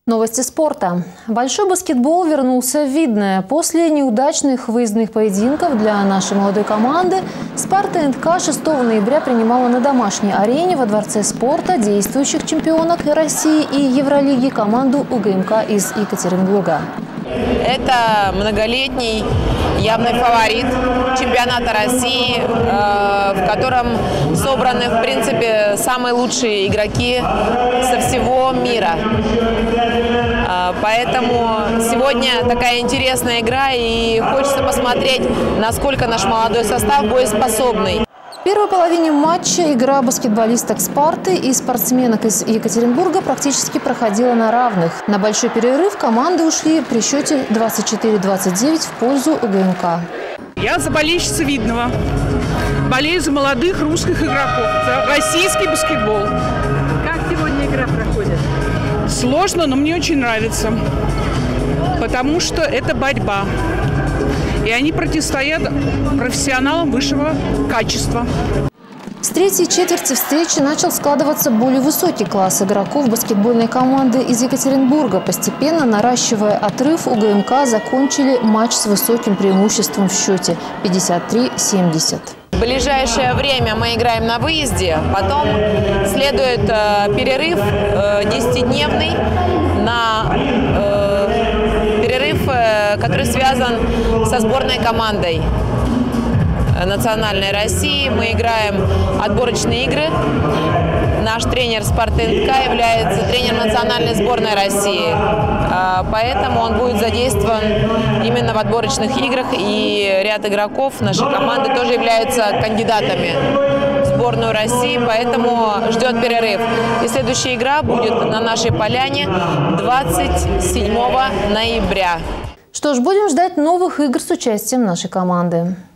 Новости спорта. Большой баскетбол вернулся в Видное. После неудачных выездных поединков для нашей молодой команды «Спарта НК» 6 ноября принимала на домашней арене во Дворце спорта действующих чемпионок России и Евролиги команду УГМК из Екатеринбурга. Это многолетний явный фаворит чемпионата России, в котором собраны, в принципе, самые лучшие игроки со всего мира. Поэтому сегодня такая интересная игра, и хочется посмотреть, насколько наш молодой состав боеспособный. В первой половине матча игра баскетболисток «Спарты» и спортсменок из Екатеринбурга практически проходила на равных. На большой перерыв команды ушли при счете 24-29 в пользу УГМК. Я за болельщица Видного. Болею за молодых русских игроков, за российский баскетбол. Как сегодня игра проходит? Сложно, но мне очень нравится, потому что это борьба. И они противостоят профессионалам высшего качества. С третьей четверти встречи начал складываться более высокий класс игроков баскетбольной команды из Екатеринбурга. Постепенно наращивая отрыв, УГМК закончили матч с высоким преимуществом в счете 53-70. В ближайшее время мы играем на выезде, потом следует перерыв 10-дневный который связан со сборной командой национальной России. Мы играем отборочные игры. Наш тренер «Спарта НК» является тренером национальной сборной России. Поэтому он будет задействован именно в отборочных играх. И ряд игроков нашей команды тоже являются кандидатами в сборную России. Поэтому ждет перерыв. И следующая игра будет на нашей поляне 27 ноября. Что ж, будем ждать новых игр с участием нашей команды.